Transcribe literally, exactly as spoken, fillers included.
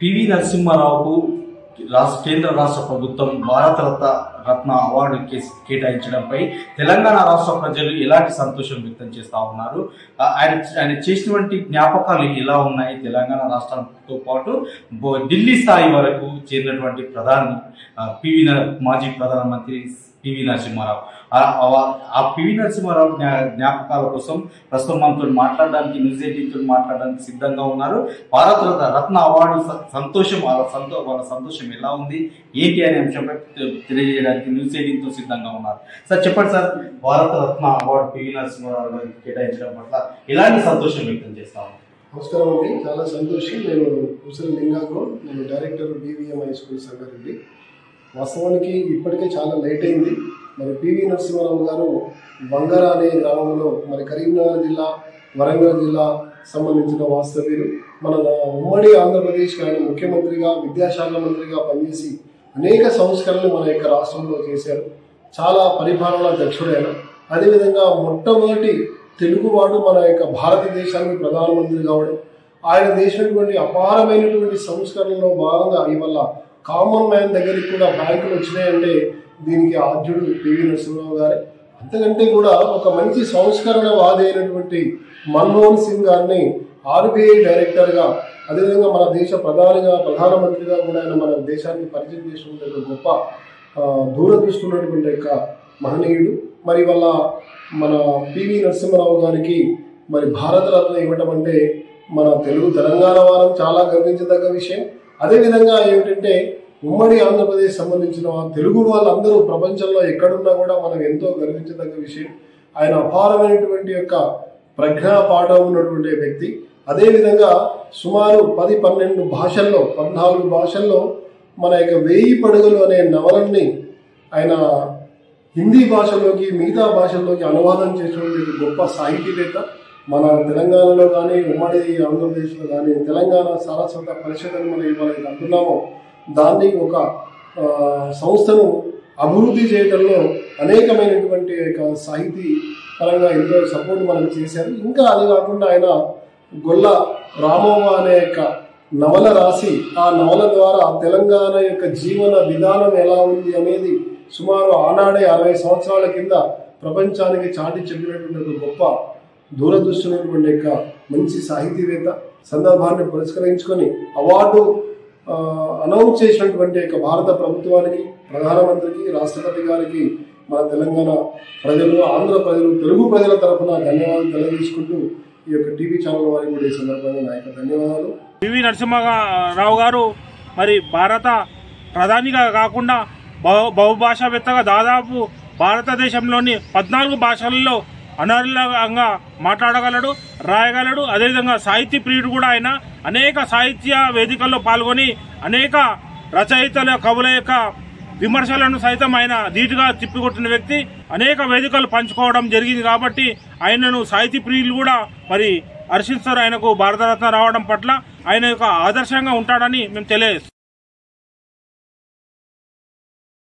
PV నరసింహారావుకు రాష్ట్ర కేంద్ర రాష్ట్ర ప్రభుత్వం భారత రత్న రత్న అవార్డు కేటాయించడంపై తెలంగాణ రాష్ట్ర ప్రజలు ఎలాంటి సంతోషం వ్యక్తం చేస్తా ఉన్నారు. ఆయన ఆయన చేసినటువంటి జ్ఞాపకాలు ఎలా ఉన్నాయి? తెలంగాణ రాష్ట్రంతో పాటు ఢిల్లీ స్థాయి వరకు చేరినటువంటి ప్రధాని పివి మాజీ ప్రధానమంత్రి పివి నరసింహారావు, ఆ పివి నరసింహారావు జ్ఞాపకాల కోసం ప్రస్తుతం మనతో మాట్లాడడానికి న్యూస్ ఎయిటీన్ తో మాట్లాడడానికి సిద్ధంగా ఉన్నారు. భారత రత్న అవార్డు సంతోషం వాళ్ళ సంతో వాళ్ళ సంతోషం ఎలా ఉంది ఏంటి అనే అంశంపై తెలియజేయడానికి న్యూస్ ఎయిటీన్ తో సిద్ధంగా ఉన్నారు. సార్ చెప్పండి sir, Bharat Ratna award PV Narasimha Rao కేటాయించడం పట్ల ఎలాంటి సంతోషం వ్యక్తం చేస్తాము? నమస్కారం అండి, చాలా సంతోషం. నేను కుసల్ లింగాగౌడ్, నేను director BVM high school Sangareddy. వాస్తవానికి ఇప్పటికే చాలా లేట్ అయింది. మరి పివి నరసింహారావు గారు బంగారా అనే గ్రామంలో మరి కరీంనగర్ జిల్లా, వరంగల్ జిల్లా సంబంధించిన వాస్తవ్యులు. మన ఉమ్మడి ఆంధ్రప్రదేశ్ ఆయన ముఖ్యమంత్రిగా, విద్యాశాఖ మంత్రిగా పనిచేసి అనేక సంస్కరణలు మన యొక్క రాష్ట్రంలో చేశారు. చాలా పరిపాలనా దక్షుడైన, అదేవిధంగా మొట్టమొదటి తెలుగువాడు మన యొక్క భారతదేశానికి ప్రధానమంత్రి కావడం, ఆయన చేసినటువంటి అపారమైనటువంటి సంస్కరణలో భాగంగా ఇవాళ కామన్ మ్యాన్ దగ్గరికి కూడా బ్యాంకులు వచ్చినాయంటే దీనికి ఆద్యుడు పివి నరసింహారావు గారే. అంతకంటే కూడా ఒక మంచి సంస్కరణ వాది అయినటువంటి మన్మోహన్ సింగ్ గారిని ఆర్బీఐ డైరెక్టర్గా, అదేవిధంగా మన దేశ ప్రధానిగా ప్రధానమంత్రిగా కూడా ఆయన మన దేశానికి పరిచయం చేసినటువంటి గొప్ప దూరదృష్టి ఉన్నటువంటి యొక్క మహనీయుడు. మరి వాళ్ళ మన పివి నరసింహారావు గారికి మరి భారతరత్న ఇవ్వటం అంటే మన తెలుగు తెలంగాణ వారం చాలా గర్వించదగ్గ విషయం. అదేవిధంగా ఏమిటంటే ఉమ్మడి ఆంధ్రప్రదేశ్ సంబంధించిన తెలుగు వాళ్ళందరూ ప్రపంచంలో ఎక్కడున్నా కూడా మనం ఎంతో గర్వించదగ్గ విషయం. ఆయన అపారమైనటువంటి యొక్క ప్రజ్ఞా పాఠం ఉన్నటువంటి వ్యక్తి. అదేవిధంగా సుమారు పది పన్నెండు భాషల్లో పద్నాలుగు భాషల్లో మన యొక్క వేయి పడుగులు అనే నవలల్ని ఆయన హిందీ భాషలోకి మిగతా భాషల్లోకి అనువాదం చేసినటువంటి గొప్ప సాహితీవేత్త. మన తెలంగాణలో కానీ ఉమ్మడి ఆంధ్రప్రదేశ్లో కానీ తెలంగాణ సారస్వత పరిషత్ అని మనం ఇవాళ అంటున్నామో దాన్ని ఒక సంస్థను అభివృద్ధి చేయడంలో అనేకమైనటువంటి యొక్క సాహితీ పరంగా ఎంతో సపోర్ట్ మనకు చేశారు. ఇంకా అది కాకుండా ఆయన గొల్ల రామవ్వ అనే యొక్క నవల రాసి ఆ నవల ద్వారా తెలంగాణ యొక్క జీవన విధానం ఎలా ఉంది అనేది సుమారు ఆనాడే అరవై సంవత్సరాల కింద ప్రపంచానికి చాటి చెప్పినటువంటి గొప్ప దూరదృష్టి ఉన్నటువంటి యొక్క మంచి సాహితీవేత్త. సందర్భాన్ని పురస్కరించుకొని అవార్డు అనౌన్స్ చేసినటువంటి యొక్క భారత ప్రభుత్వానికి, ప్రధానమంత్రికి, రాష్ట్రపతి గారికి మన తెలంగాణ ప్రజలు, ఆంధ్ర ప్రజలు, తెలుగు ప్రజల తరఫున ధన్యవాదాలు తెలియజేసుకుంటూ ఈ యొక్క టీవీ ఛానల్ వారికి కూడా ఈ సందర్భంగా నా యొక్క ధన్యవాదాలు. పివి నరసింహారావు గారు మరి భారత ప్రధానిగా కాకుండా బహు బహుభాషావేత్తగా దాదాపు భారతదేశంలోని పద్నాలుగు భాషలలో అనర్గళంగా మాట్లాడగలడు, రాయగలడు. అదేవిధంగా సాహితీ ప్రియుడు కూడా ఆయన. అనేక సాహిత్య వేదికల్లో పాల్గొని అనేక రచయితల, కవుల యొక్క విమర్శలను సైతం ఆయన ధీటుగా తిప్పికొట్టిన వ్యక్తి. అనేక వేదికలు పంచుకోవడం జరిగింది కాబట్టి ఆయనను సాహితీ ప్రియులు కూడా మరి హర్షిస్తారు. ఆయనకు భారతరత్న రావడం పట్ల ఆయన యొక్క ఆదర్శంగా ఉంటాడని మేము తెలియజేస్తాం.